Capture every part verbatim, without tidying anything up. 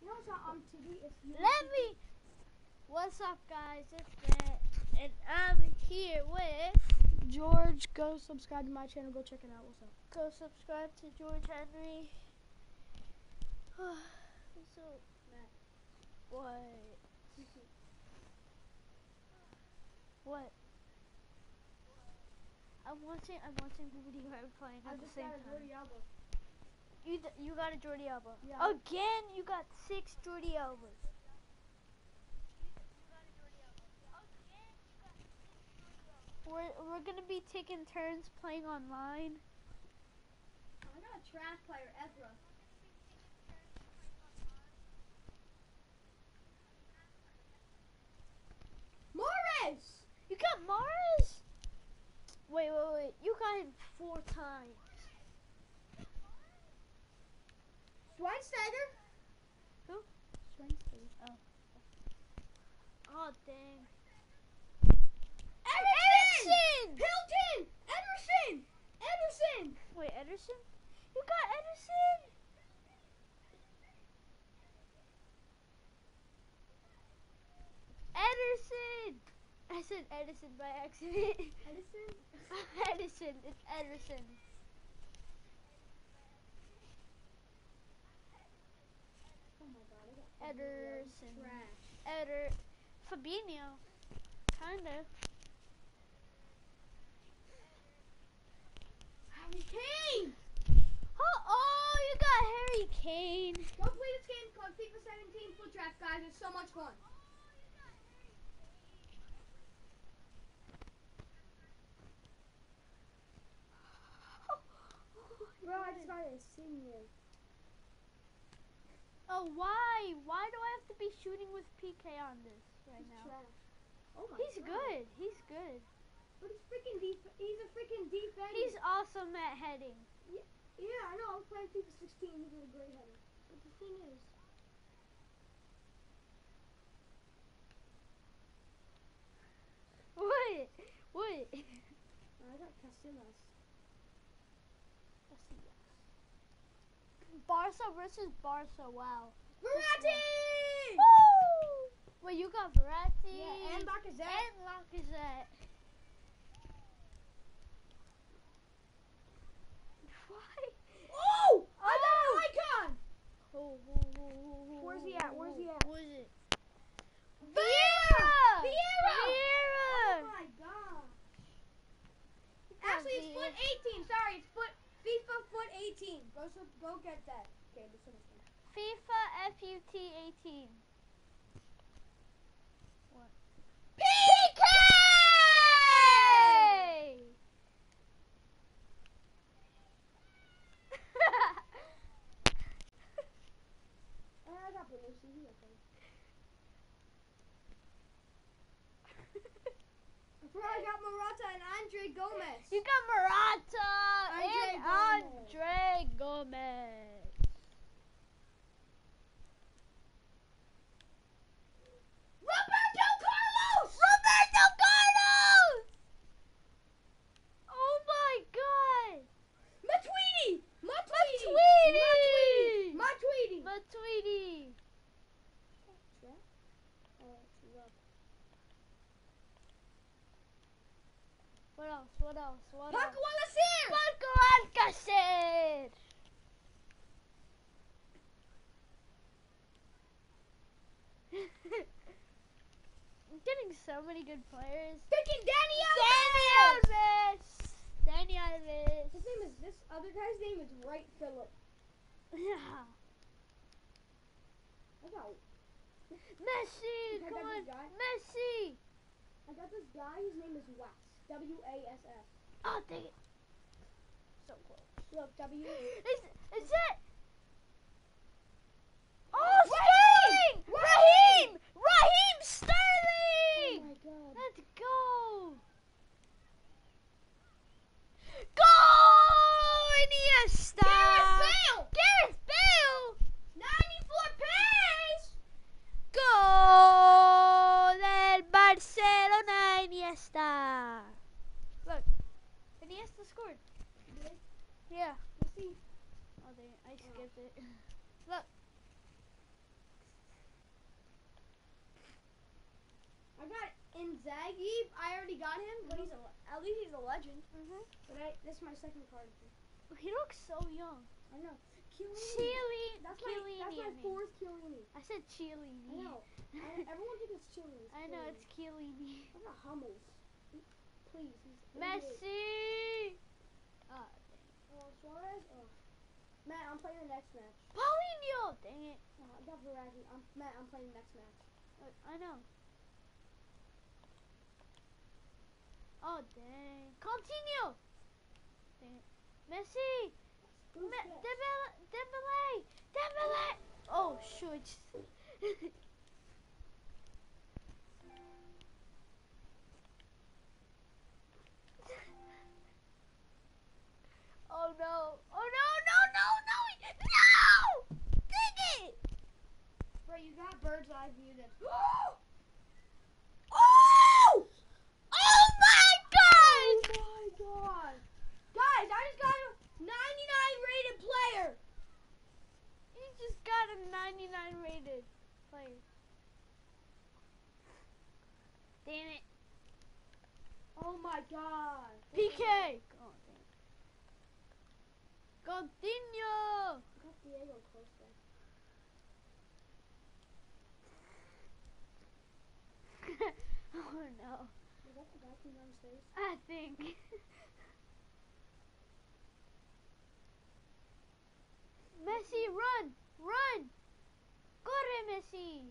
You know it's not on T V. It's you. Let me. What's up, guys? It's Grant, and I'm here with George. Go subscribe to my channel. Go check it out. What's up? Go subscribe to George Henry. So, Matt. what? What? I'm watching. I'm watching Rudy Gobert playing I at the just same got a time. Jordi Alba. You th you got a Jordi Alba. Yeah. Again, you got six Jordi Albas. We're we're gonna be taking turns playing online. I got a trash player, Ezra. Morris! You got Mars? Wait, wait, wait. You got him four times. Schweinsteiger? Who? Schweinsteiger. Oh. Oh, dang. Ederson! Hilton! Ederson! Ederson! Wait, Ederson? You got Ederson? Ederson! I said Edison by accident. Edison? Edison. It's Ederson. Oh my god, I got Ederson. trash. Eder. Fabinho. Kinda. Harry Kane! Oh, oh, you got Harry Kane. Go play this game called FIFA seventeen Foot Draft, guys. It's so much fun. Bro, I just got a senior. Oh, why? Why do I have to be shooting with P K on this right He's now? trash. Oh my He's god. good. He's good. But he's freaking def- he's a freaking defender. He's awesome at heading. Yeah, yeah, I know. I was playing FIFA sixteen. He was a great header. But the thing is, What? What? I got Casillas. Barca versus Barca. Wow. Verratti! Woo! Wait, you got Verratti. Yeah, and Lacazette. And Lacazette. Why? Oh! I got Oh! an icon! Oh, oh, oh, oh, oh, Where's he oh, at? Where's oh. he at? What is it? Vieira! Vieira! Oh Vieira! my god. got Actually, it's foot Vieira. eighteen. Sorry, it's foot FIFA foot eighteen. Go so, go get that. Okay, listen to this. FIFA F U T eighteen. What? P K! Hey! I got Belushi. He okay. I got Morata and Andre Gomez. You got Morata Andre and Gomez. Andre Gomez. Roberto Carlos! Roberto Carlos! Oh my god! Matuidi! Matuidi! Matuidi! Matuidi! Matuidi! What else? What else? What Paco else? Alcacer! Paco Alcacer! I'm getting so many good players. Freaking Danny Dani Alves! Alves! Dani Alves! His name is, this other guy's name is Wright Phillip. Yeah. I got, Messi! I Come got on! this guy. Messi! I got this guy, his name is Wax. W A S S. Oh, dang it. So close. Look, W. Is, is that? Oh, Raheem! Sterling! Raheem! Raheem Oh Sterling! my god. Let's go! Go! Iniesta! Gareth Bale! Gareth Bale! ninety-four pace! Go del Barcelona Iniesta! Look, Iniesta scored. Really? Yeah. Let's see. Oh, dang it. I skipped it. Look. Zagieb, I already got him, but he's a, at least he's a legend. Mhm. But I, this is my second card. He looks so young. I know. Chiellini. Chiellini. That's my, Chiellini, that's my I mean. fourth Chiellini. I said Chiellini. I know. I, everyone thinks it's Chiellini. I know it's Chiellini. What about Hummels? He- Please, he's eighty-eight. Messi. Oh, dang. Oh, Suarez? Oh. Matt, I'm playing the next match. Paulinho. Dang it. Oh, I got Verratti. I'm, Matt, I'm playing the next match. Uh, I know. Oh, dang. Coutinho. Dang it. Messi. Me- Busquets. Dembele. Dembele. Dembele. Oh, shoot. Oh no! Oh no! No! No! No! No! Dang it! Bro, you got bird's eye view this. Oh! Oh Oh my God! my god! Guys, I just got a ninety-nine rated player! He just got a ninety-nine rated player. Damn it! Oh my god! P K. Oh, damn it. Coutinho. I got Diego Costa. Oh no! Is that the vacuum downstairs? I think. Messi, run! Run! Corre, Messi!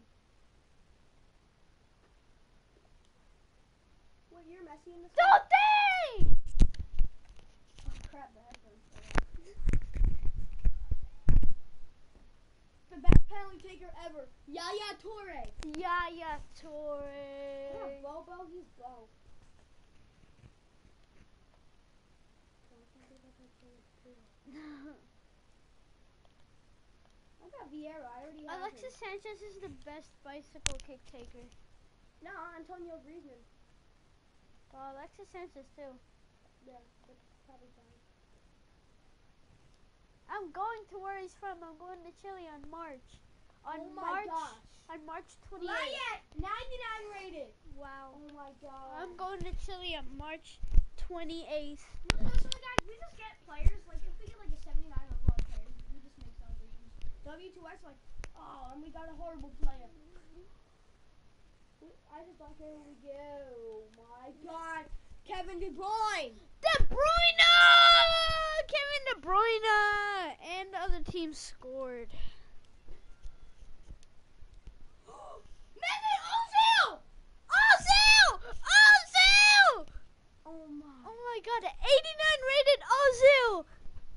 What year Messi in this? Tote! Oh crap, the headphones fell off. The best penalty taker ever, Yaya Toure. Yaya What Toure. a Bobo, he's Bo. I got Vieira, I already have Alexis him. Sanchez is the best bicycle kick taker. No, Antonio Griezmann. Well, Alexis Sanchez too. Yeah, but probably fine. I'm going to where he's from. I'm going to Chile on March. On Oh my March. gosh. On March twenty-eighth. Layet, ninety-nine rated. Wow. Oh my god. I'm going to Chile on March twenty-eighth. Listen, guys, we just get players, like, if we get, like, a seventy-nine overall player, we just make celebrations. W two X, like, oh, and we got a horrible player. We- I just don't care who we get. Oh, my God. Kevin De Bruyne. De Bruyne! Kevin De Bruyne! And the other team scored. Mesut Ozil! Ozil! Ozil! Oh, my. Oh my god, an eighty-nine rated Ozil!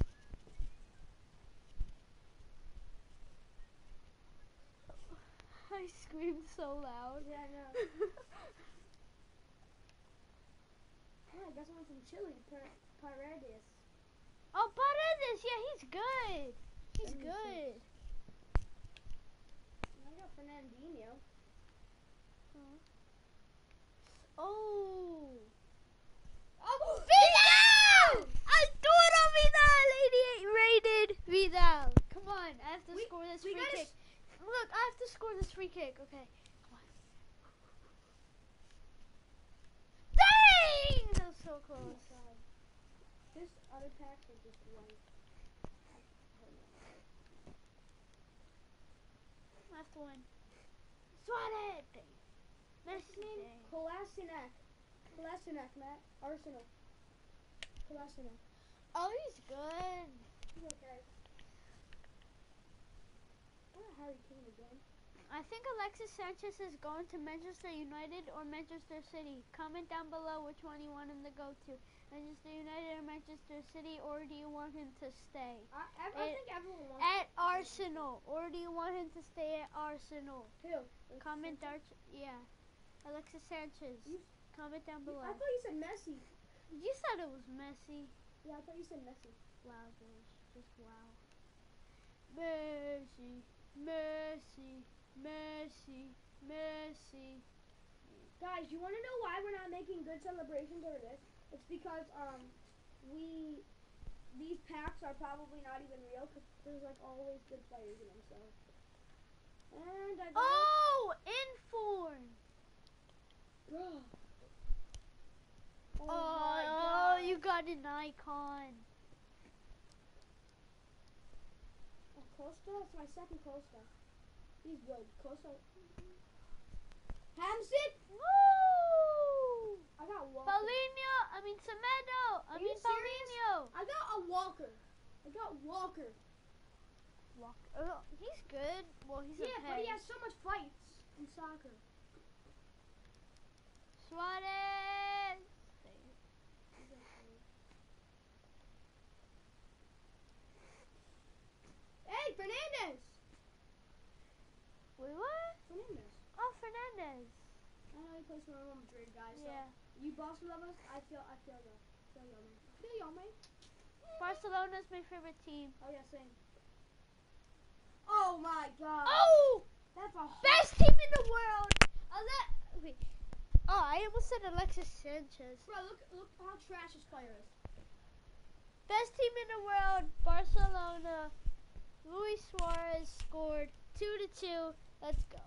I screamed so loud. Yeah, I know. Oh, I got someone from Chile, Per- Paredes. Oh, Paredes, yeah, he's good. He's seventy-six. good. I got Fernandinho. Oh. Oh, Vidal! Arturo Vidal, eighty-eight rated Vidal. Come on, I have to We- score this we free gotta kick. Look, I have to score this free kick. Okay. Come on. Dang! That was so Oh, close. God. This other pack is just white. I have to win. Suarez! Dang. What's Messi. his name? Dang. Kolasinac. Kolasinac, Matt. Arsenal. Kolasinac. Oh, he's good. He's okay. I got Harry Kane again. I think Alexis Sanchez is going to Manchester United or Manchester City. Comment down below which one you want him to go to. Manchester United or Manchester City, or do you want him to stay I, I, I It- think everyone wants at Arsenal, or do you want him to stay at Arsenal? Who? Comment down, yeah. Alexis Sanchez. You- Comment down You- below. I thought you said Messi. You said it was Messi. Yeah, I thought you said Messi. Wow, George. Just wow. Messi, Messi, Messi, Messi. Guys, you want to know why we're not making good celebrations over this? It's because um we these packs are probably not even real because there's like always good players in them. So and I got Oh, inform. Bro. Oh, Oh, my oh, God. you got an icon. Oh, Costa? That's my second Costa. He's good. Costa. Hamson? Woo! I got Walker. Paulinho, I mean Semedo, I Are you mean serious? Paulinho. I got a Walker. I got Walker. Walk. Oh, he's good. Well, he's Yeah, but okay. he has so much fights in soccer. Suarez. Hey, Fernandez. Wait, what? Fernandez. Oh, Fernandez. I know he plays for Real Madrid, guys. So Yeah. you Barcelona, I feel, I feel you. I feel you, man. I feel you, man. Barcelona's my favorite team. Oh yeah, same. Oh my God. Oh! That's a Best team in the world. Ale- wait. Oh, I almost said Alexis Sanchez. Bro, look, look how trash this player is. Best team in the world, Barcelona. Luis Suarez scored two to two. Let's go.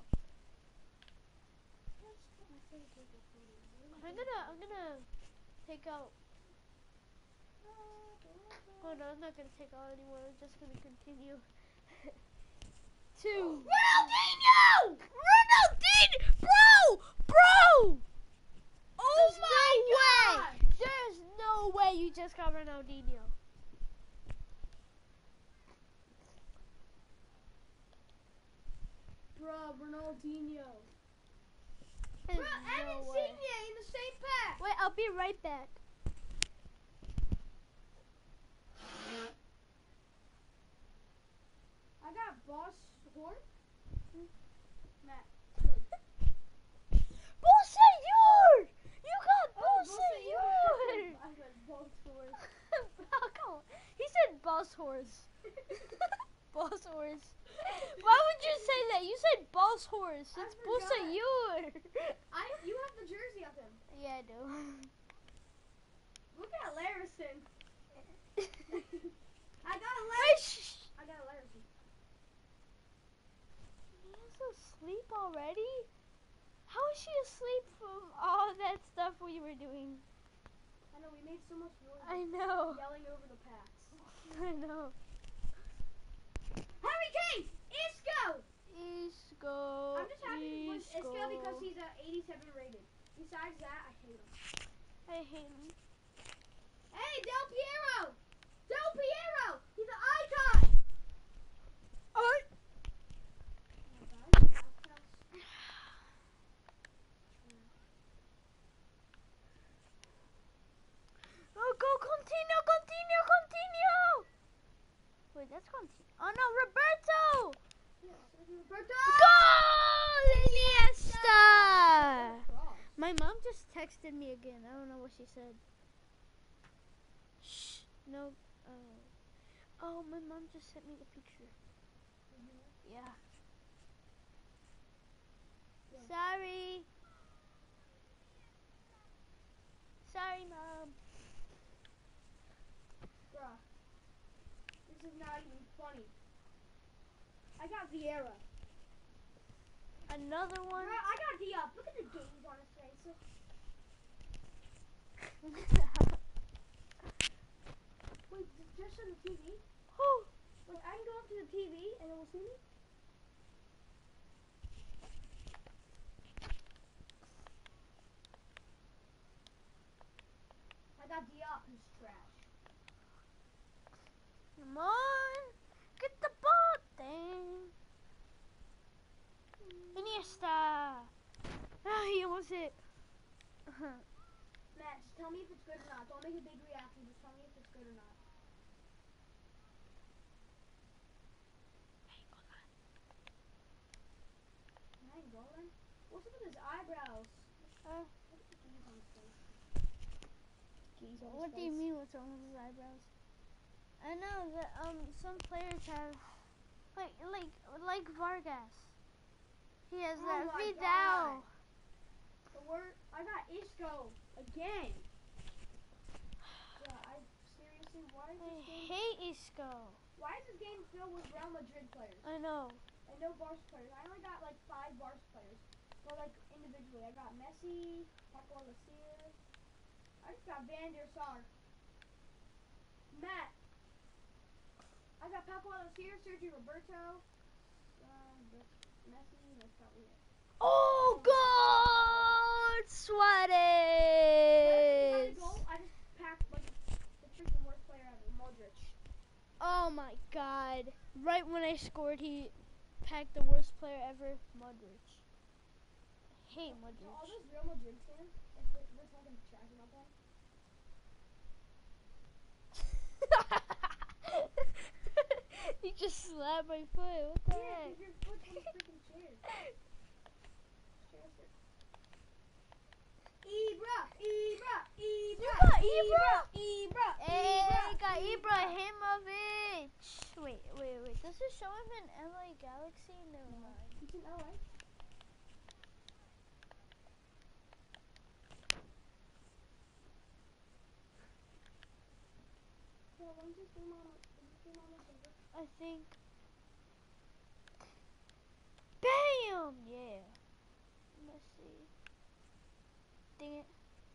I'm gonna, I'm gonna take out. Oh no, I'm not gonna take out anymore. I'm just gonna continue. Two. Ronaldinho! Ronaldinho, bro, bro. Oh There's my no way! God. There's no way you just got Ronaldinho. Bro, Ronaldinho. There's Bro, and no way. Insigne in the same pack. Wait, I'll be right back. I got Boss Horn. Matt. Bossayur! You got Oh, Bossayur! I got Boss Horn. Oh, come on. He said boss horse. Boss horse. Why would you say that? You said boss horse. I It's forgot. Bossayur. I, you have the jersey of him. Yeah, I do. Look at Larison. I got a Wait, Larison. shh. I got a Larison. He's asleep already? How is she asleep from all that stuff we were doing? I know, we made so much noise I know. yelling over the packs. I know. Harry Kane! Isco! Isco. I'm just happy with Isco. Isco because he's a eighty-seven rated. Besides that, I hate him. I hate him. Hey, Del Piero! Del Piero! He's an icon! Oh. Oh, go Coutinho, Coutinho, Coutinho! Wait, that's Coutinho. Oh no, Roberto! Roberto! Goal! Iniesta! My mom just texted me again. I don't know what she said. Shh. No. Oh. Oh, my mom just sent me the picture. Yeah. Yeah. Sorry. Sorry, mom. Bruh. This is not even funny. I got Vieira. Another one. Bruh, I got Diop. Look at the games on his face. Wait, j- just on the T V? Oh. Wait, I can go up to the T V and it will see me? I got Diop, who's trash. Come on. Get the ball thing. Iniesta. Ah, he almost hit. Matt, just tell me if it's good or not. Don't make a big reaction. Just tell me if it's good or not. Nine golden? What's up with his eyebrows? Uh, Look at the keys on his face. Keys on his what do you face. mean what's wrong with his eyebrows? I know that um some players have like like like Vargas. He has Oh that my Vidal. The word I got Isco again. Yeah, I seriously why is I this game hate Isco. why is this game filled with Real Madrid players I know. and no Barca players? I only got like five Barca players. But like individually, I got Messi, Paco Alcacer. I just got Van der Sar. Matt. I got Paco Alcacer, Sergio Roberto, uh, that's Messi, and that's probably it. Oh, God! But every time I got a Suarez! goal, I just packed like the freaking worst player ever, Modric. Oh my God. Right when I scored, he packed the worst player ever, Modric. I hate So, so all Modric. those Real Madrid fans, like we're, we're talking trash about them. You just slapped my foot. What the Yeah, heck? because your foot's on the freaking chair. Chair. Ibra, Ibra, Ibra, got Ibra, Ibra? Ibra, Hey, Ibra, got Ibra. Ibrahimovic. Wait, wait, wait. Does it show him in L A Galaxy? Never No, mind. he's in L A. Yeah, when's his game on? Is his game on October? I think. Bam! Yeah. Let's see. Dang it.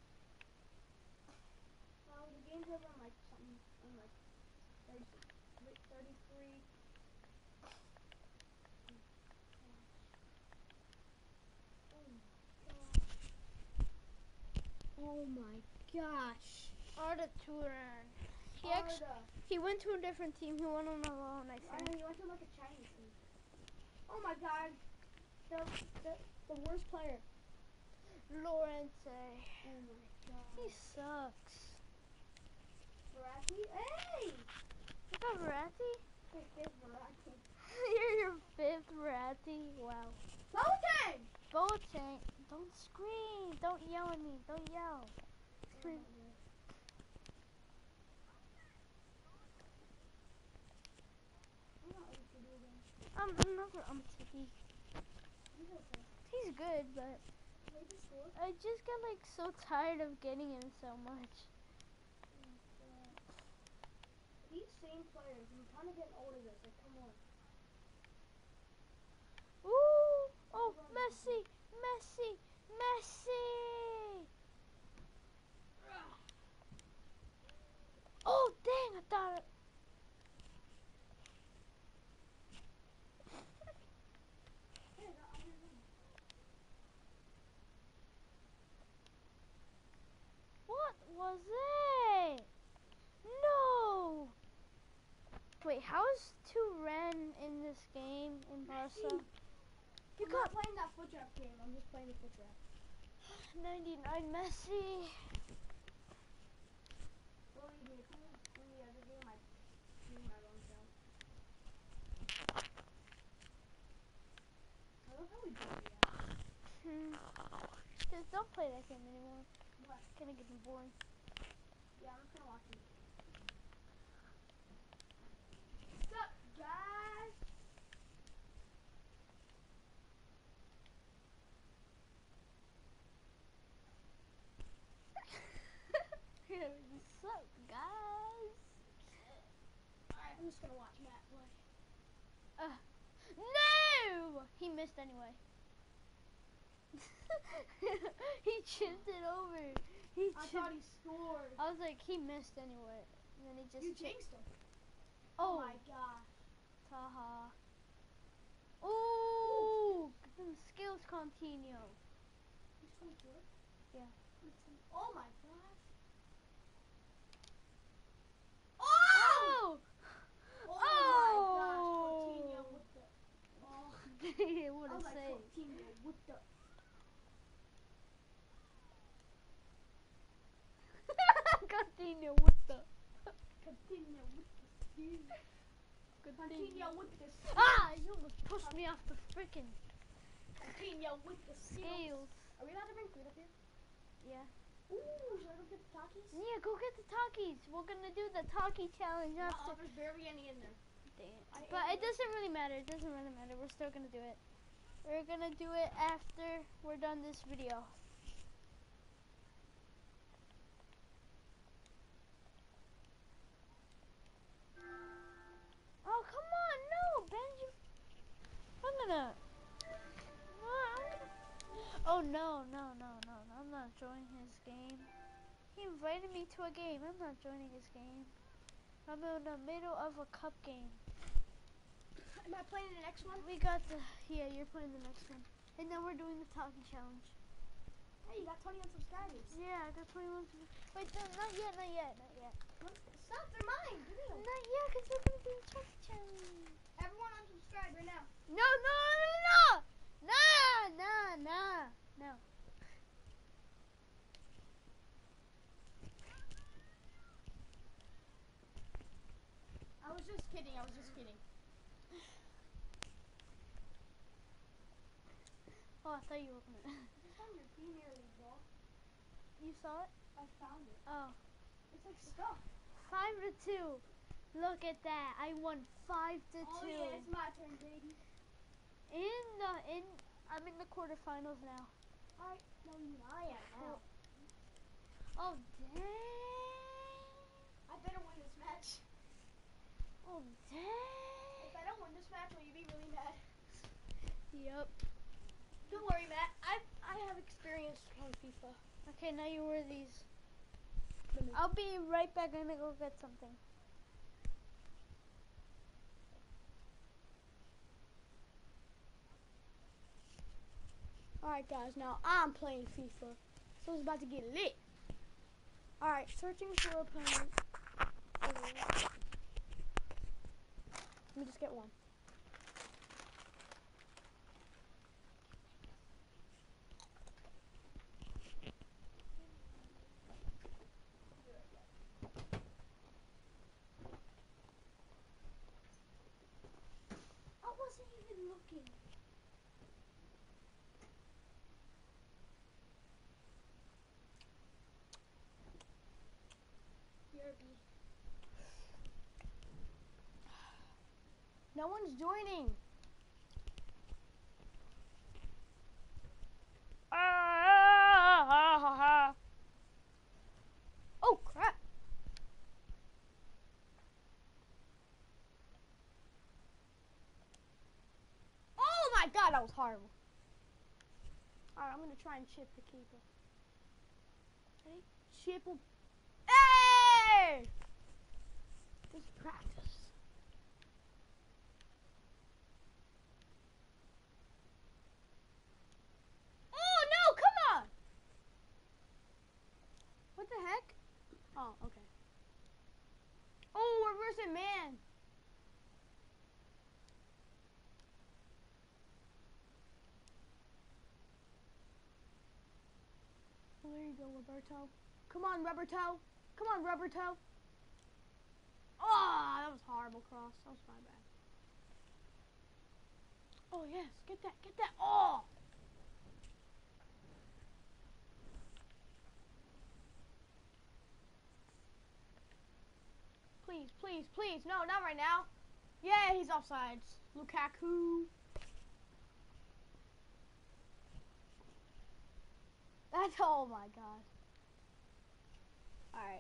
Well, the game's over in like something, in like thirty-six, thirty-three. Oh my gosh. Arda Turan. He actually, Arda. he went to a different team. He went on a loan, I I think. know, he went to like a Chinese team. Oh my god. The, the, the worst player. Lorente. Oh my god. He sucks. Verratti? Hey! You got Verratti? Fifth, fifth Verratti. You're your fifth Verratti? Wow. Boateng! Boateng. Don't scream. Don't yell at me. Don't yell. Scream. I'm not ready to do it again. I'm, I'm not gonna. I'm tippy. He's okay. He's good, but Wait to score. I just got like so tired of getting him so much. Uh, these same players, I'm kind of getting old of this. Like, come on. Ooh! Oh, Messi! Messi! Messi! Oh, dang! I thought it. Hey, no, I'm gonna win. What was it? No! Wait, how's Turan in this game in Barca? You I'm got not playing that foot trap game. I'm just playing the foot trap. ninety-nine Messi. Believe me, if you win the other game, I do my own shout. I love how we do that. Hmm. Just don't play that game anymore. What? It's gonna get boring. Yeah, I'm just gonna watch it. What's up, guys? What's up, guys? Alright, I'm just gonna watch Matt play. Uh, no! He missed anyway. He chipped it over. He I chipped. thought he scored. I was like, he missed anyway. And then he just You chipped. jinxed him. Oh, my gosh. Taha. Ooh, them skills continue. He's twenty-four? Yeah. Oh my gosh. Oh! Oh! Oh, Oh! my gosh. Coutinho with the. Oh. What I a was like, save. Coutinho with the. Continue with the. Coutinho with the skill. Coutinho with the skill. Ah! You almost pushed me off the freaking Coutinho with the skills. scales. Are we allowed to bring food up here? Yeah. Ooh, should I go get the Takis? Yeah, go get the Takis. We're gonna do the Taki challenge No, after. there's barely any in there. Damn. I But ate it doesn't really matter. It doesn't really matter. We're still gonna do it. We're gonna do it after we're done this video. Oh, come on. No, Benji. I'm gonna. No, I'm gonna. Oh no, no, no, no, no, I'm not joining his game. He invited me to a game. I'm not joining his game. I'm in the middle of a cup game. Am I playing the next one? We got the, yeah, you're playing the next one. And then we're doing the talkie challenge. Hey, you got twenty-one subscribers. Yeah, I got twenty-one. Wait, no, not yet, not yet, not yet. Stop, they're mine. Give me them. Not yet, because we're going to do the talkie challenge. Everyone unsubscribe right now. No, no, no, no, no, no, no, no. I was just kidding. I was just kidding. Oh, I thought you were going to. It's on your Premier League ball. You saw it? I found it. Oh. It's like stuff. Five to two. Look at that. I won five to Oh two. yeah, it's my turn, baby. In the in I'm in the quarterfinals now. I no, you I am now. Oh dang. I better win this match. Oh dang. If I don't win this match, will you be really mad? Yep. Don't worry, Matt. I I have experience on FIFA. Okay, now you wear these. I'll be right back. I'm gonna go get something. Alright guys, now I'm playing FIFA. So it's about to get lit. Alright, searching for opponent. Let me just get one. I wasn't even looking. No one's joining. Oh crap. Oh my god, that was horrible. Alright, I'm gonna try and chip the keeper. Ready? Chip him. Hey! This is practice. Oh no, come on! What the heck? Oh, okay. Oh, reverse it, man. Oh, there you go, Roberto. Come on, Roberto. Come on, Roberto. Oh, that was horrible cross. That was my bad. Oh, yes. Get that. Get that. Oh! Please, please, please. No, not right now. Yeah, he's offsides. Lukaku. That's, oh my god. Alright.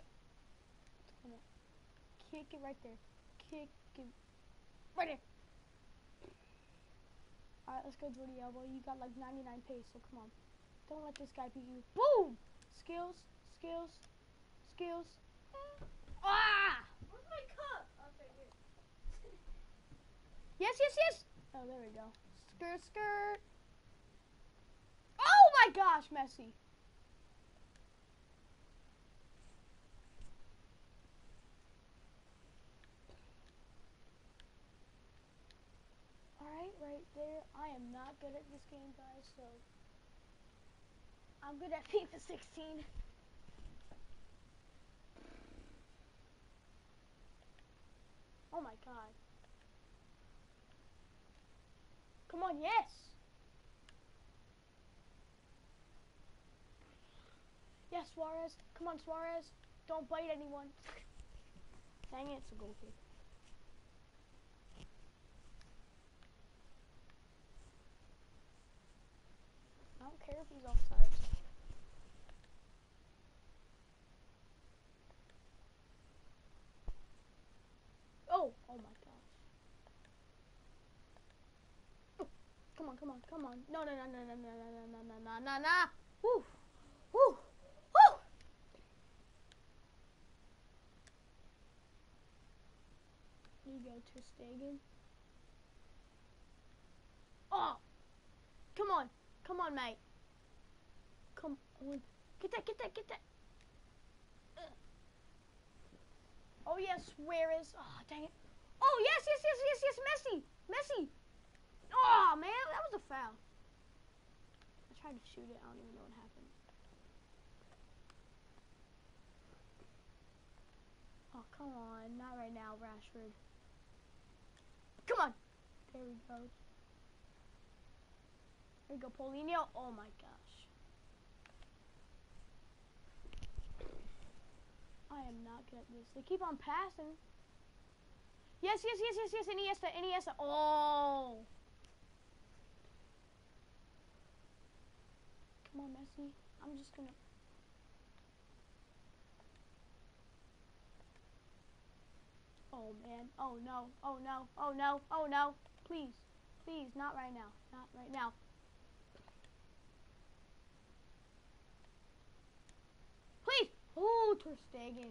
Kick it right there. Kick it right there. Alright, let's go Jordi Elbow. You got like ninety-nine pace, so come on. Don't let this guy beat you. Boom! Skills, skills, skills. Ah! Where's my cup? Oh, it's right here. Yes, yes, yes! Oh, there we go. Skirt, skirt. Oh my gosh, Messi. Alright, right there. I am not good at this game, guys, so I'm good at FIFA sixteen. Oh my god. Come on, yes! Yes, Suarez. Come on, Suarez. Don't bite anyone. Dang it, it's a goal kick. I don't care if he's offside. Oh, oh my gosh. Oh, come on, come come on, come on. No, no, no, no, no, no, no, no, no, no, no, no, no. Woo, woo, woo. There you go, Ter Stegen. Oh, come on, come on, mate. Come on, get that, get that, get that. Ugh. Oh yes, where is? Oh dang it. Oh yes, yes, yes, yes, yes, Messi, Messi. Oh man, that was a foul. I tried to shoot it. I don't even know what happened. Oh come on, not right now, Rashford. Come on. There we go. There we go, Paulinho. Oh my gosh. I am not good at this. They keep on passing. Yes, yes, yes, yes, yes. Iniesta, Iniesta. Oh. Come on, Messi. I'm just gonna. Oh man. Oh no. Oh no. Oh no. Oh no. Please. Please. Not right now. Not right now. Please. Oh, Ter Stegen.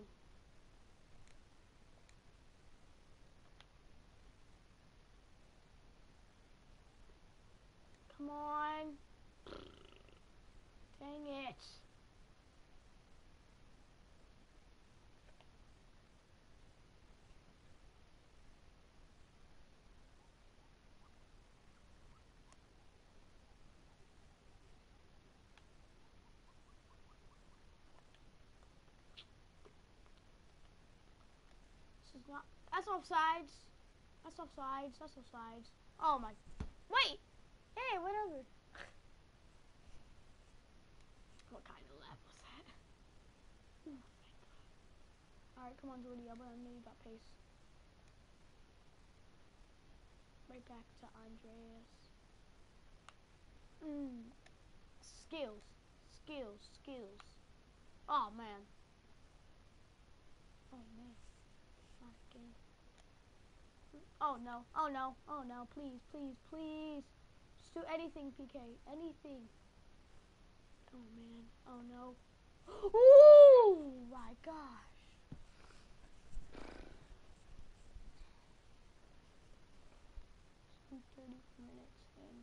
Come on. Dang it. This is not. That's offsides. That's offsides. That's offsides. Oh my. Wait. Hey, whatever. What kind of lap was that? Oh my god. Alright, come on, Jordi Alba. I know you got pace. Right back to Andreas. Mmm. Skills. Skills. Skills. Oh, man. Oh, man. Not again. Oh, no. Oh, no. Oh, no. Please, please, please. Just do anything, P K. Anything. Oh, man. Oh, no. Ooh, my gosh. thirty minutes in.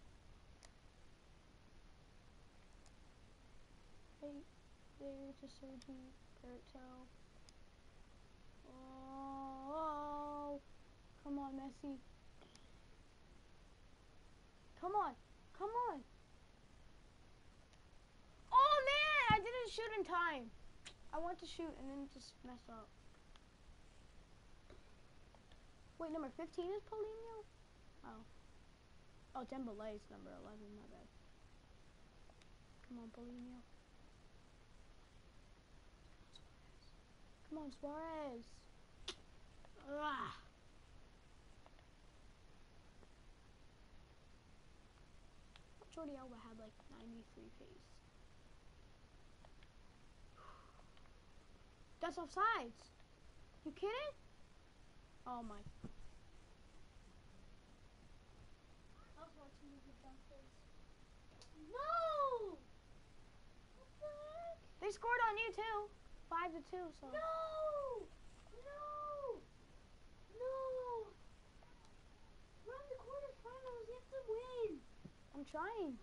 Right there to Sergi Roberto. Oh, come on, Messi. Come on, come on. Oh man, I didn't shoot in time. I want to shoot and then just mess up. Wait, number fifteen is Paulinho? Oh. Oh, Dembele is number eleven, my bad. Come on, Paulinho. Come on, Suarez. Ugh. Jordi Alba had like ninety-three pace. That's offsides. You kidding? Oh my. I was watching you get downstairs. No! What the heck? They scored on you too. Five to two, so. No! No! No! We're on the quarterfinals. You have to win. I'm trying.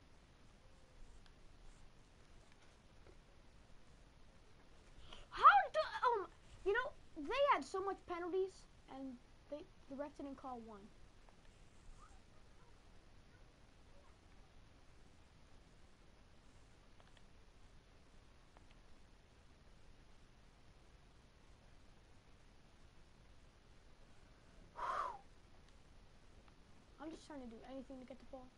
How do um you know they had so much penalties and they the ref didn't call one. I'm just trying to do anything to get the ball.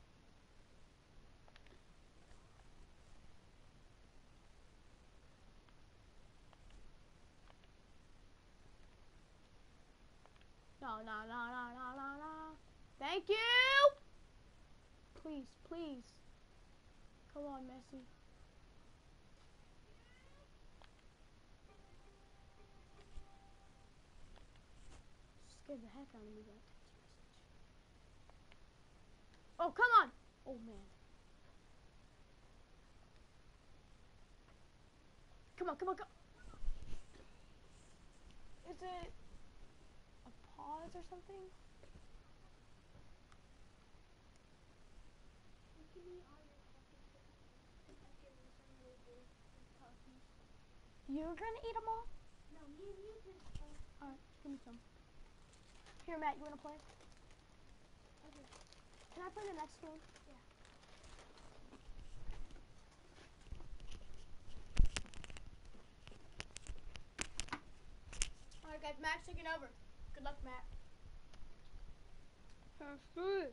No, no, no, no, no, no, no. Thank you. Please, please. Come on, Messi. Scared the heck out of me, that text message. Oh, come on. Oh, man. Come on, come on, come on. Is it a pause or something? Give me all your coffee cookies. I'll give you some later with coffee. You're gonna eat them all? No, me and you can. Uh, Alright, give me some. Here, Matt, you wanna play? okay. Can I play the next game? Yeah. Alright, guys, Matt's taking over. Good luck, Matt. Sounds good.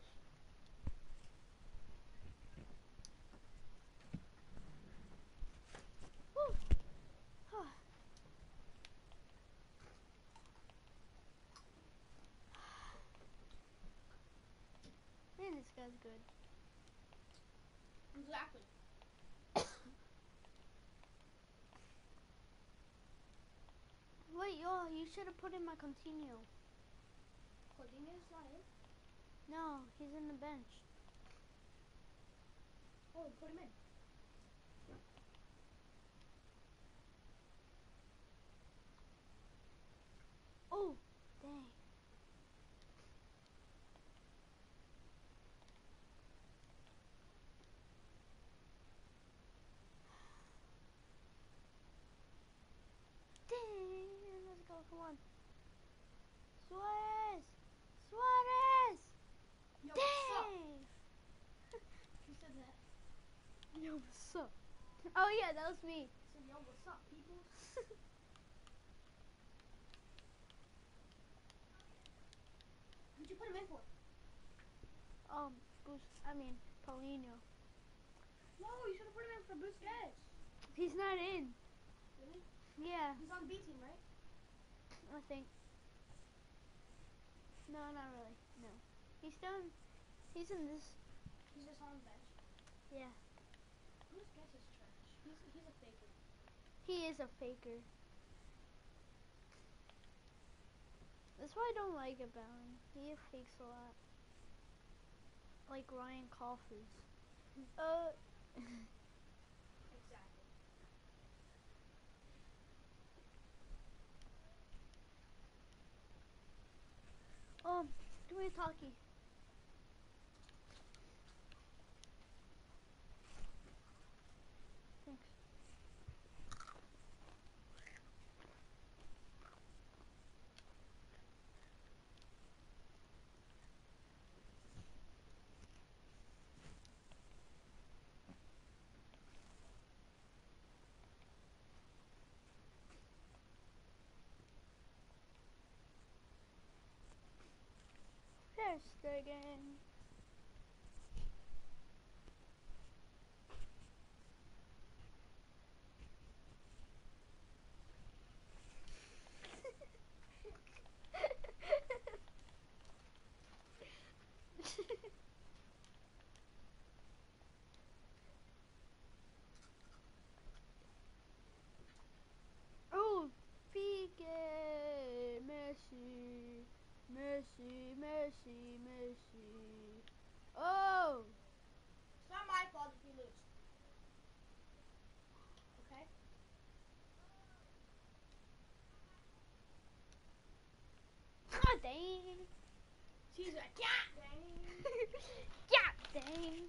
Woo. Man, this guy's good. Exactly. Wait, yo, you should have put in my Coutinho. Coutinho's not in? No, he's in the bench. Oh, put him in. Oh, dang. Dang, let's go, come on. Suarez! Suarez! Yo, what's up? Dang! Who said that? Yo, what's up? Oh yeah, that was me. I said, yo, what's up, people? Who'd you put him in for? Um, Bus- I mean, Paulinho. No, you should have put him in for Busquets. He's not in. Really? Yeah, He's on the B team, right? I think. No, not really. No. He's done. He's in this. He's just on the bench. Yeah. Busquets is trash. He's he's a faker. He is a faker. That's what I don't like about him. He fakes a lot. Like Ryan Coffers. Uh. Exactly. Um, give me a talkie. Thanks. Ter Stegen. Oh, Pique, Messi, Messi, Messi, Messi. Oh, It's not my fault if you lose. Okay? God dang. She's like, yeah, dang. Yeah, dang.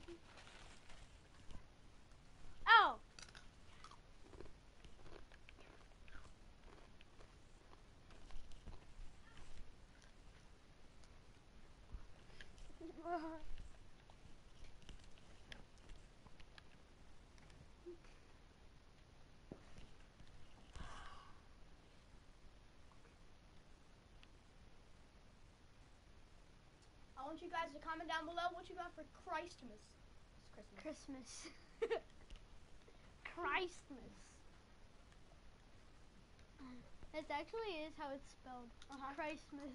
Oh. I want you guys to comment down below what you got for Christmas. It's Christmas. Christmas. Christmas. It actually is how it's spelled. Uh-huh. Christmas.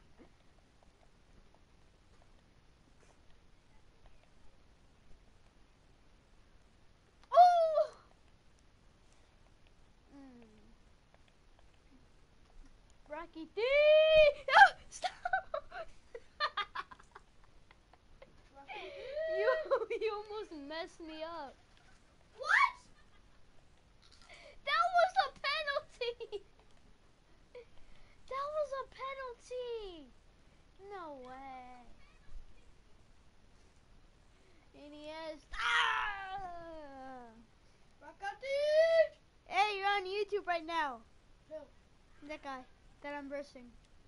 Oh! Mm. Rocky D! Oh, stop! almost messed me up. What? That was a penalty. That was a penalty. No way. Iniesta. Ah! Rakitic! Hey, you're on YouTube right now. Who? That guy that I'm versing.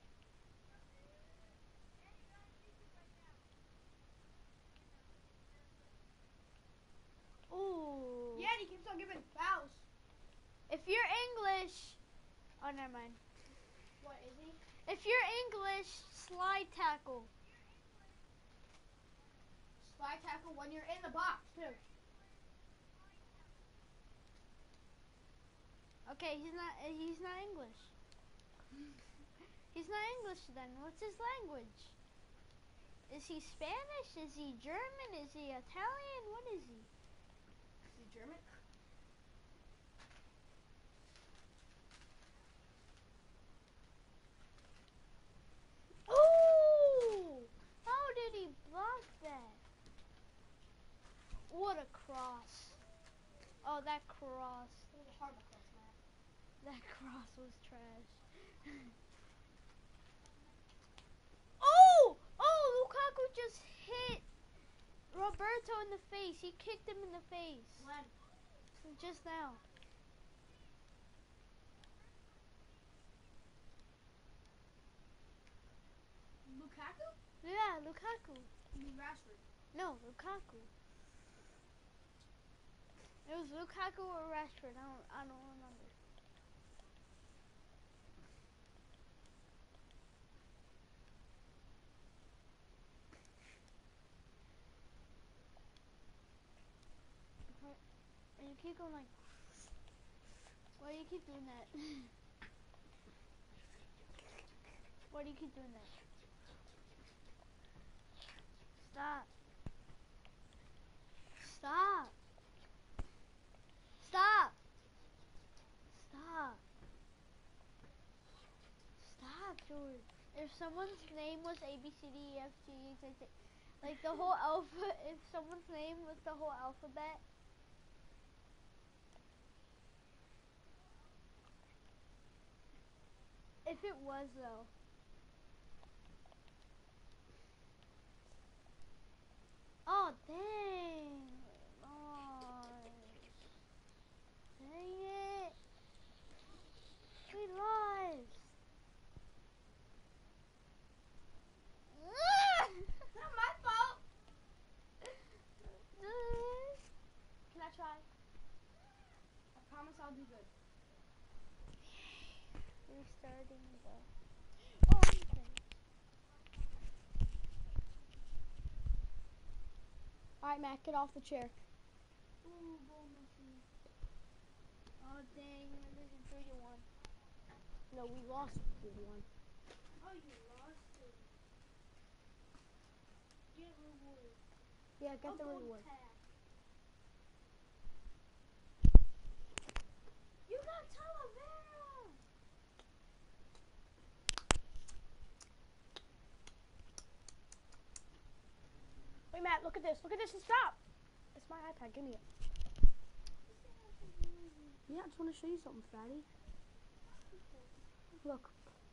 Ooh. Yeah, and he keeps on giving fouls. If you're English, oh never mind. What is he? If you're English, slide tackle. Slide tackle when you're in the box, too. Okay, he's not. uh, He's not English. He's not English then. What's his language? Is he Spanish? Is he German? Is he Italian? What is he? Is he German? Ooh! How did he block that? What a cross! Oh, that cross. It was a hard cross, Matt. That cross was trash. Oh! Oh! Lukaku just hit Roberto in the face. He kicked him in the face. When? Just now. Lukaku? Yeah, Lukaku. You mean Rashford? No, Lukaku. It was Lukaku or Rashford. I don't. I don't remember. And you keep going like. Why do you keep doing that? Why do you keep doing that? Stop. Stop. Stop. Stop. Stop, George. If someone's name was A B C D E F G H I J, like the whole alphabet, if someone's name was the whole alphabet, if it was though. Oh, dang. Oh, dang it. We lost. It's not my fault. Can I try? I promise I'll do good. Restarting the. Oh, okay. Alright, Matt, get off the chair. Ooh, goal machine. Oh, dang. We're losing three to one. No, we lost three to one. Oh, you lost it. Get reward. Yeah, get Oh, the gold reward. tag. You got Talavera. Wait, Matt, look at this. Look at this and stop. It's my iPad. Give me it. Yeah, I just want to show you something, fatty. Look.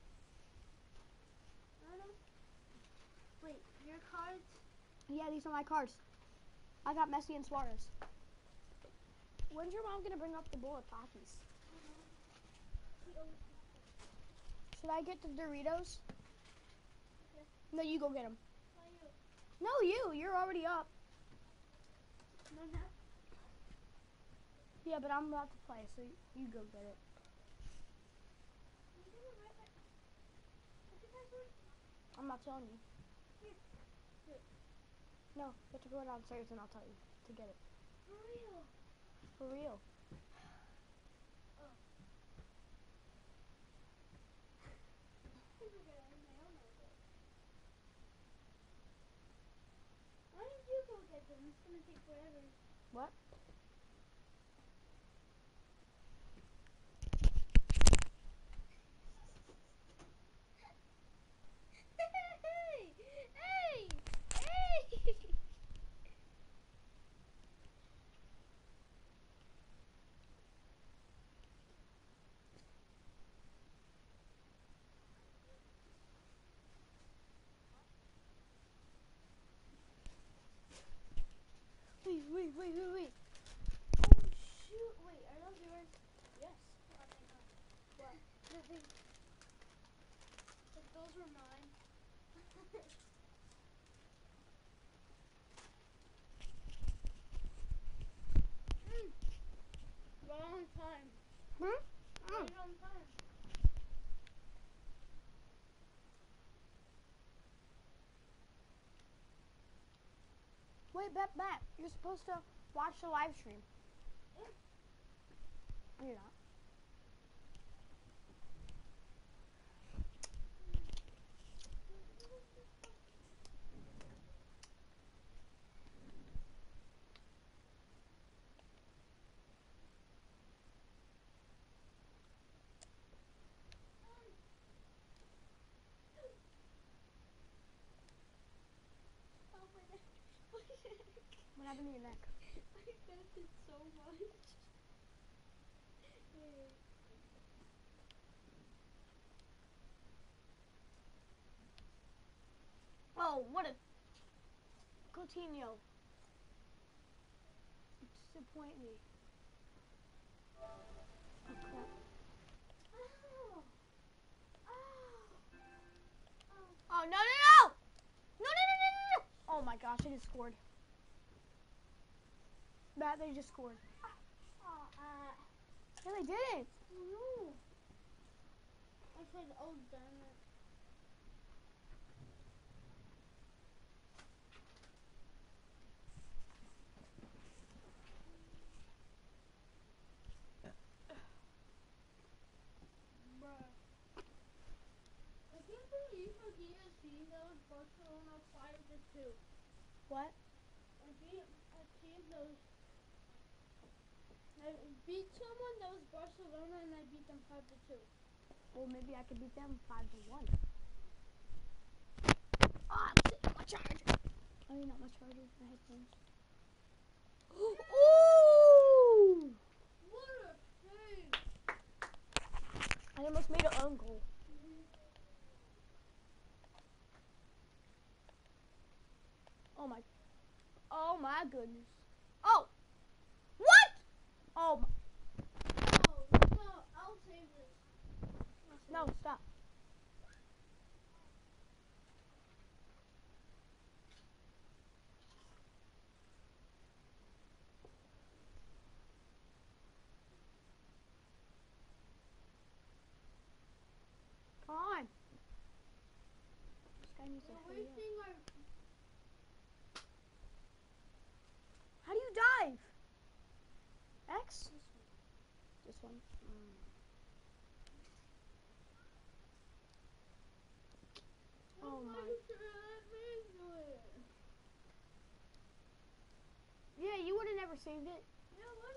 Wait, your cards? Yeah, these are my cards. I got Messi and Suarez. When's your mom going to bring up the bowl of Takis? Should I get the Doritos? Okay. No, you go get them. Why you? No, you. You're already up. No, no. Yeah, but I'm about to play, so you go get it. I'm gonna write my. What's your password? I'm not telling you. Here. Wait. No, you have to go downstairs and I'll tell you to get it. For real? For real. Oh. People get it in my own iPad. Why don't you go get them? It's gonna take forever. What? Hey! Hey! Hey! Never mind. mm. Wrong time. Hmm? Mm. Right on time. Wait, bet, bet. You're supposed to watch the live stream. Yeah. No, you're not. Oh my neck. What happened to your neck? I bent it so much. Yeah. Oh, what a Coutinho. You disappoint me. Oh crap. Oh. Oh. Oh. Oh no no no! No no no no no no! Oh my gosh, they just scored. Matt, they just scored. Oh, uh, No, they didn't. no. I said, oh, damn it. Bruh. I can't believe I beat a team that was Barcelona five to two. What? I beat a team that was. I beat someone that was Barcelona and I beat them five to two. Well, maybe I could beat them five to one. Ah, oh, my charger. Oh, you not my charger. My headphones. Ooh! What a save! I almost made an own goal. Oh my. Oh my goodness. Oh! What? Oh my. No, no, I'll save this. I'll save No, this. stop. Come on. This guy needs to We're hurry up. wasting our. How do you dive? X? This one. This one. Mm. Oh Why my. you should have let me do it? Yeah, you would have never saved it. Yeah, what?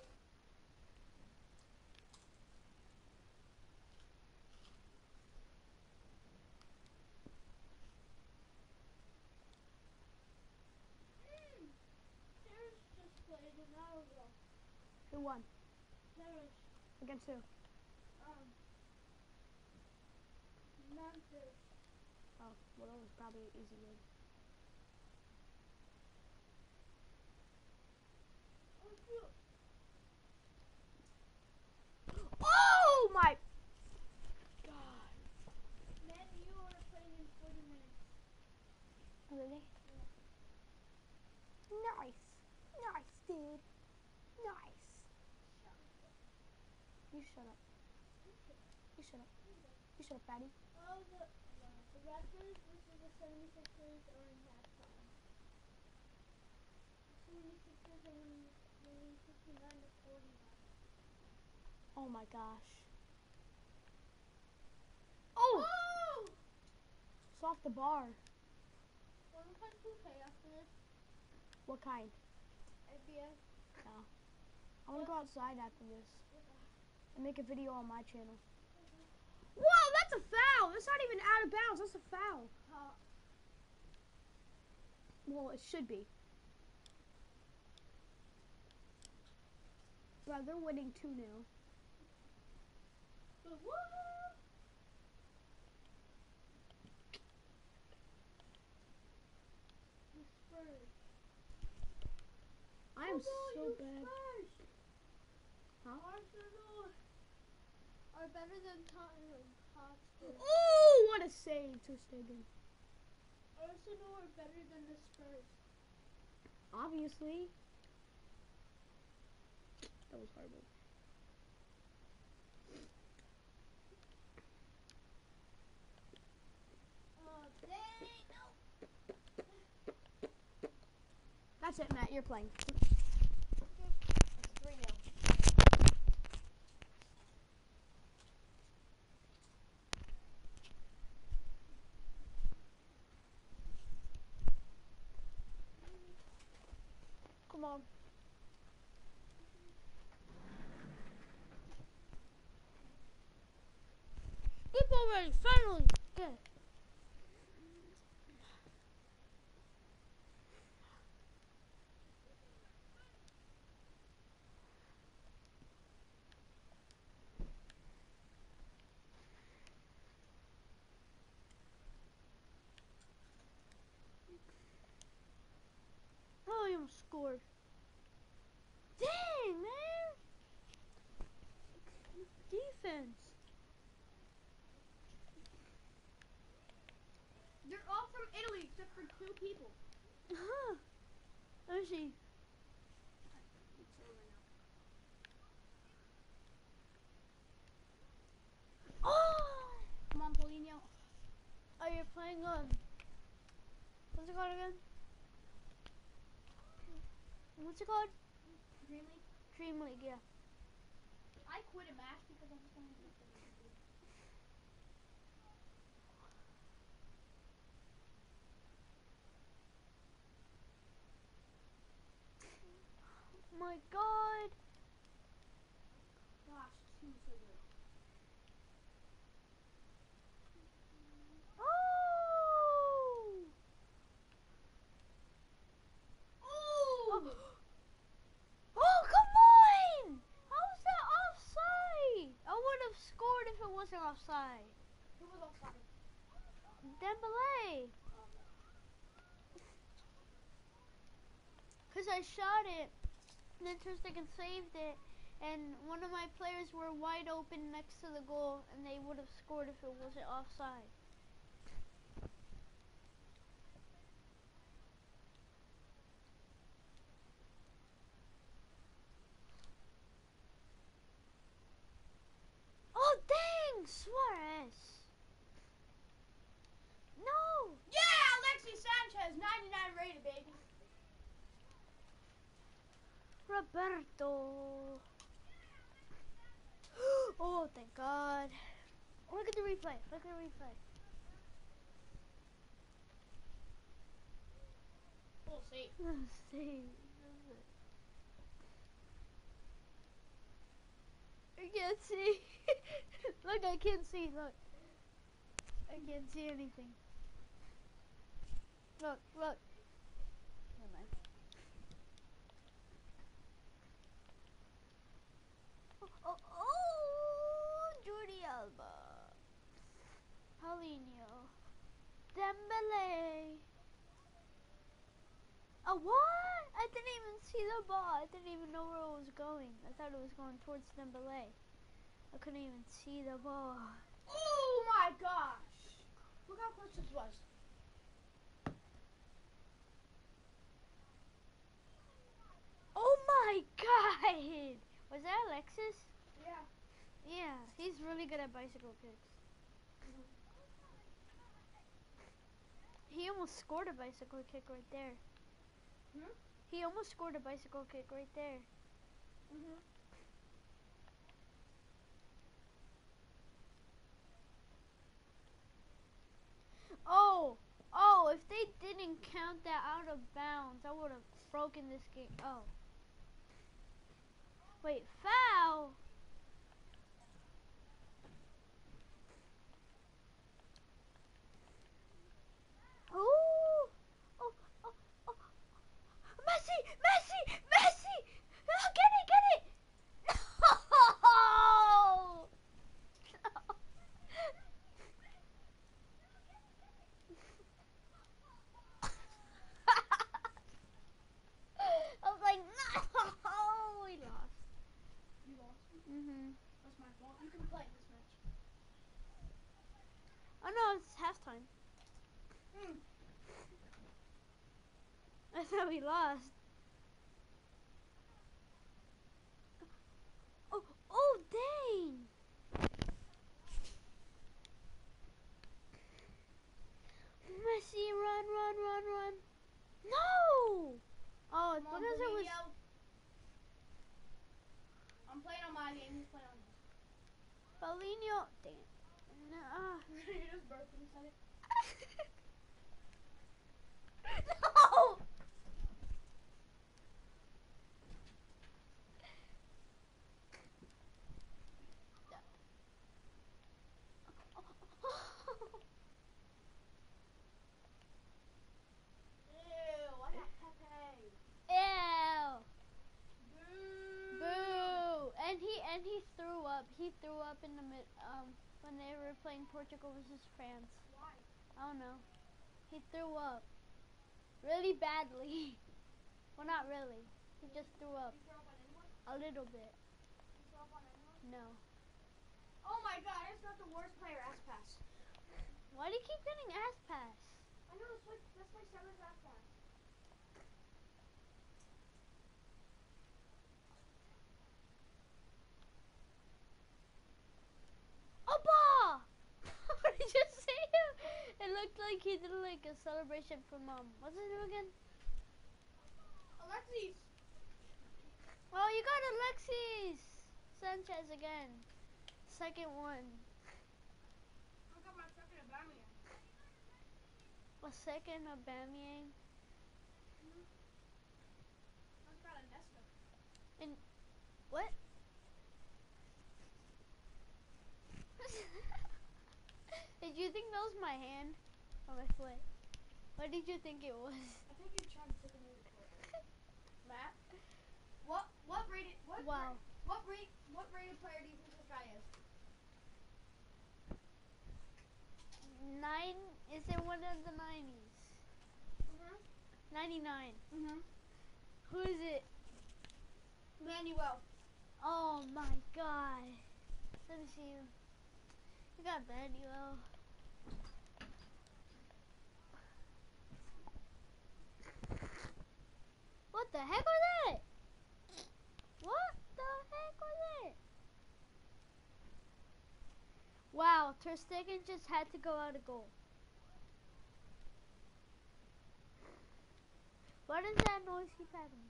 Mm. Paris just played an hour ago. Who won? Paris. Against who? Um. Memphis. Oh, well, that was probably an easy win. Oh, shoot. Oh my God. Man, you are playing in forty minutes. Really? Yeah. Nice. Nice, dude. Nice. Shut up. You shut up. Okay. You shut up. You shut up, fatty. Oh, the, uh, the Raptors versus the seventy-sixers are in halftime. The seventy-sixers are winning, winning fifty-nine to forty-nine. Oh my gosh. Oh! Oh! It's off the bar. Wanna play two K after this? What kind? N B A. No. I want to go outside after this and make a video on my channel. Whoa, that's a foul. That's not even out of bounds. That's a foul. How? Well, it should be. Bro, they're winning two nil. But what? The Spurs. I am Come on, so you bad. Spurs. Huh? Arsenal are better than Tottenham. Hotspur. Oh, what a save, Ter Stegen. Arsenal are better than the Spurs. Obviously. That was horrible. Oh, dang, no. That's it, Matt. You're playing. Okay. It's three nil. Come on. Skip already, finally. Good. Oh, you almost scored. Dang, man. Defense. They're all from Italy except for two people. Huh. Let me see. It's over now. Oh! Come on, Paulinho. Oh, you're playing on. What's it called again? What's it called? Dream League. Dream League, yeah. I quit a match because I just wanted to get the league. My God. Gosh, two so good. Oh! Oh! Oh, come on! How's that offside? I would have scored if it wasn't offside. Who was offside? Dembele. Um, Because I shot it, and then Ter Stegen saved it, and one of my players were wide open next to the goal, and they would have scored if it wasn't offside. Oh, dang! Suarez. No! yeah, Alexis Sanchez, ninety-nine rated, baby. Roberto. Oh, thank God. Look at the replay. Look at the replay. Full save. See. I can't see. Look, I can't see. Look. I can't see anything. Look, look. Never mind. Oh, oh, oh, Jordi Alba. Paulinho. Dembele. A what? I didn't even see the ball. I didn't even know where it was going. I thought it was going towards Dembele. I couldn't even see the ball. Oh my gosh! Look how close this was. Oh my God! Was that Alexis? Yeah. Yeah, he's really good at bicycle kicks. He almost scored a bicycle kick right there. Hmm? He almost scored a bicycle kick right there. Mhm. Oh, oh, if they didn't count that out of bounds, I would have broken this game. Oh. Wait, foul? Ooh. Oh, oh, oh. Messi, Messi, Messi! Oh, get it, get it! No! I was like, no! We lost. You lost. that we lost. Oh, oh, dang! Messi, run, run, run, run! No! Oh, it's Come on, because it was. Bonillo. I'm playing on my game. He's playing on his. Paulinho. Dang it. No. ah. You just burped and said it. No! Ew, I got Pepe. Ew! Boo. Boo! And he and he threw up. He threw up in the mid um when they were playing Portugal versus France. Why? I don't know. He threw up really badly. Well, not really. He just threw up You throw up on anyone? a little bit. You throw up on anyone? No. Oh my god, I just got the worst player ass pass. Why do you keep getting ass pass? I know, that's, like, that's my seventh ass pass. Opa! What did you say? It looked like he did like a celebration for mom. What's his name again? Alexis. Oh, you got Alexis Sanchez again. Second one. I got my second Aubameyang. A second Aubameyang. Mm-hmm. I just got a Nesta. What? Did you think that was my hand or my foot? What did you think it was? I think you tried to take a move for it. Matt, what what rated what Wow. ra- what rate what rated player do you think this guy is? Nine? Is it one of the nineties? Mhm. ninety-nine. Mhm. Who is it? Manuel. Oh my god. Let me see you. You got Manuel. What the heck was that? What the heck was it? Wow, Ter Stegen just had to go out of goal. Why does that noise keep happening?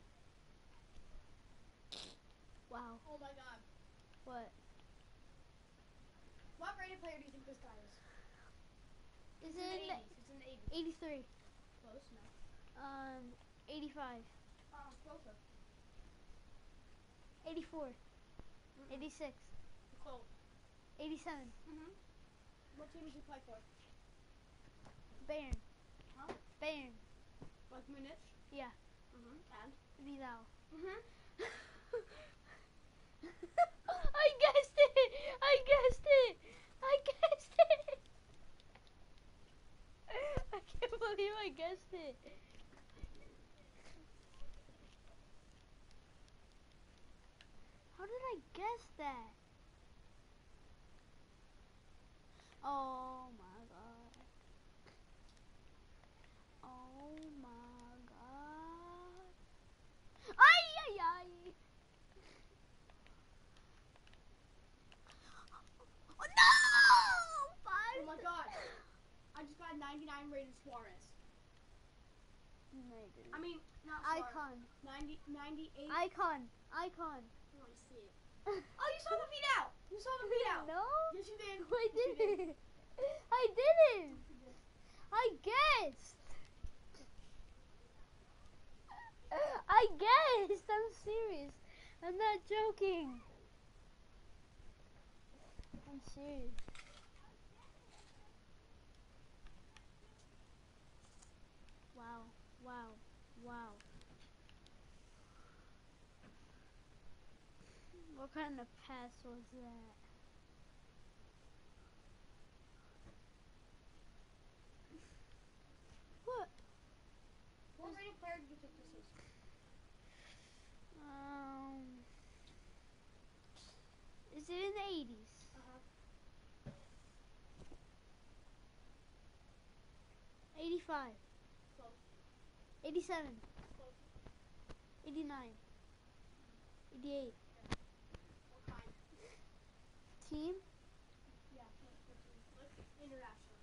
Wow. Oh my god. What? What rated player do you think this guy is? Is It's it in in the the eighties. It's in the eighties. eighty-three? Close, no. Um, eighty-five. Uh, closer. eighty-four. Mm-mm. eighty-six. Close. eighty-seven. Mhm. What team does he play for? Bayern. Huh? Bayern. Like Munich? Yeah. Mhm. And? Vidal. Mhm. I guessed it! I guessed it! I guessed it! I can't believe I guessed it. How did I guess that? Oh my god. Oh my god. Ay, ay, ay. Oh, no! Five. Oh my god. I just got ninety-nine rated Suarez. No, you didn't. I mean, not Suarez. Icon. ninety, ninety-eight. Icon. Icon. Oh, I see it. Oh, you saw the feet out. You saw the feet out. No. Yes, you did. I Yes, you did. didn't. I didn't. Yes, you did. I guessed. I guessed. I'm serious. I'm not joking. I'm serious. Wow. Wow. Wow. What kind of pass was that? What? What rated player do you think this is? Um. Is it in the eighties? Uh-huh. eighty-five. Close. eighty-seven. Close. eighty-nine. eighty-eight. What kind? Team? Yeah, what, what team? What international?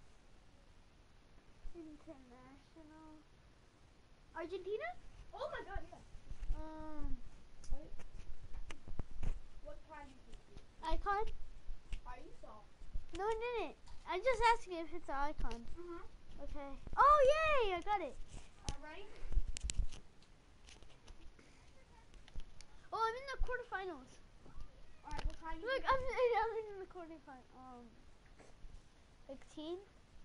International. Argentina? Oh my god, yeah. Um, Wait. What kind do you think? icon? Are you soft? No, I didn't. I'm just asking if it's an icon. Mm-hmm. Okay. Oh, yay! I got it. Alright, ready? Oh, I'm in the quarterfinals. Alright, what kind do you Look, think? I'm, I'm in the quarterfinals. Um, like teen?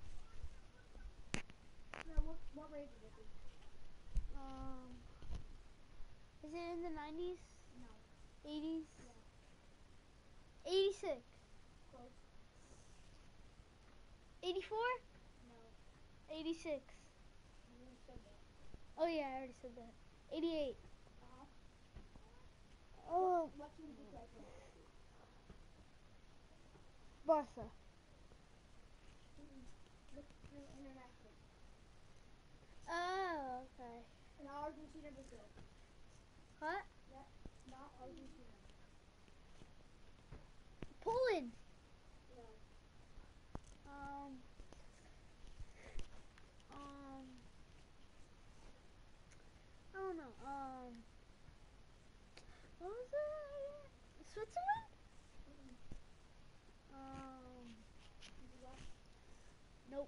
No, what, what race is it? Um, is it in the nineties? No. eighties? Yeah. eighty-six? Close. eighty-four? No. eighty-six? You already said that. Oh yeah, I already said that. eighty-eight? Uh-huh. Oh, What team did you play for? Barca. Mm-mm. Look for international. Oh, okay. And Argentina, Brazil. What? Yeah, not Argentina. Poland. No. Um. Um. I don't know. Um. What was it? Switzerland? Mm-mm. Um. Did you watch? Nope.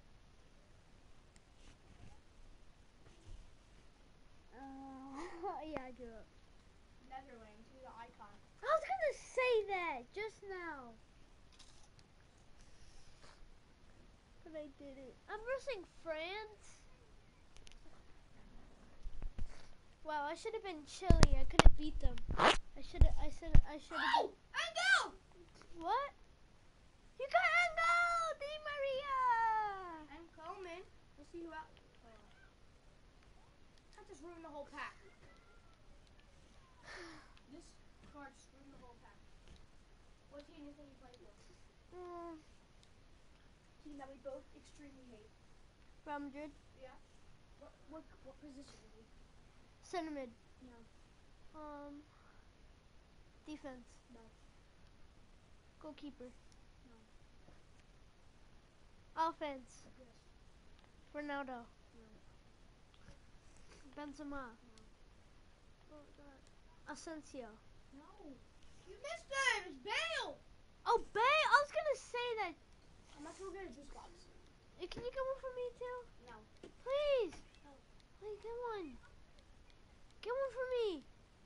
Uh, yeah, I grew up. Netherlands. Who's the icon? I was gonna say that just now. But I didn't. I'm versing France. Wow, I should have been Chile. I couldn't beat them. I should have. I should. I should have. Oh! Ango! What? You got Ango! Di Maria! I'm Coleman. We'll see who else. Oh. I just ruined the whole pack. This card just ruined the whole pack. What team do you think you play for? Mm, Team that we both extremely hate. Real Madrid. Yeah. What what what position is he? Center mid. No. Um. Defense. No. Goalkeeper. No. Offense. Yes. Ronaldo. No. Benzema. No. Oh God. Asensio. No. You missed him. It's Bale. Oh, Bay! I was gonna say that. I'm not gonna get a juice box. Uh, Can you get one for me too? No. Please. No. Please get one. Get one for me.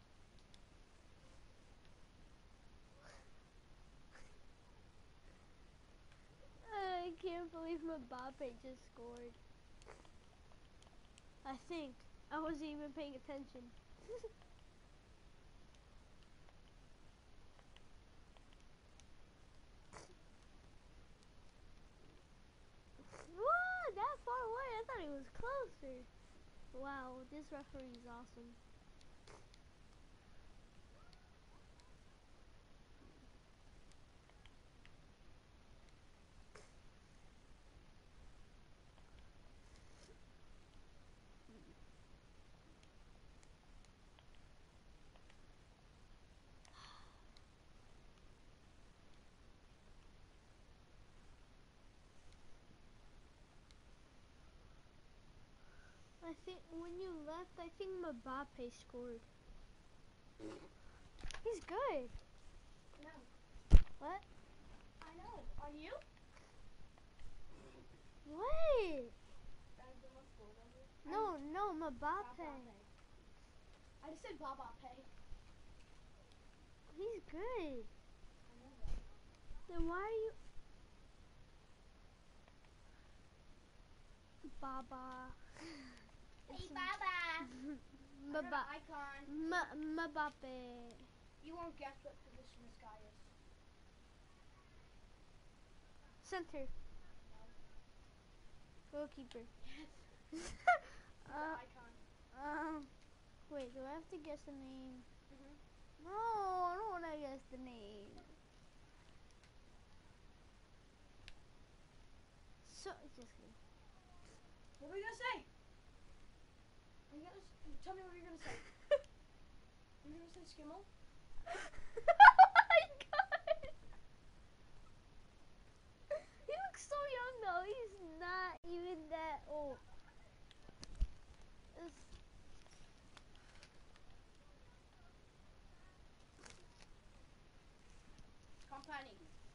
I can't believe Mbappe just scored. I think. I wasn't even paying attention. Whoa, that far away. I thought he was closer. Wow, this referee is awesome. I think when you left, I think Mbappe scored. He's good. No. What? I know. Are you? What? Benzema scored on you. No, no, Mbappe. Mbappe. I just said Baba Pay. He's good. I know that. Then why are you... Baba. Hey, Baba. I got an Mba- icon. M- Mbappe. You won't guess what position this guy is. Center. No. Goalkeeper. Yes. He's uh, the icon. um, wait, do I have to guess the name? Mm-hmm. No, I don't want to guess the name. So, just kidding. What were you gonna say? Are you gonna s- tell me what you're gonna say? Skimmel? Oh my god! He looks so young though. He's not even that old. It's- Company.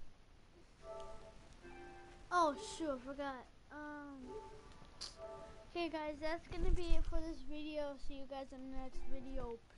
Oh shoot, I forgot. Um. Okay guys, that's gonna be it for this video. See you guys in the next video.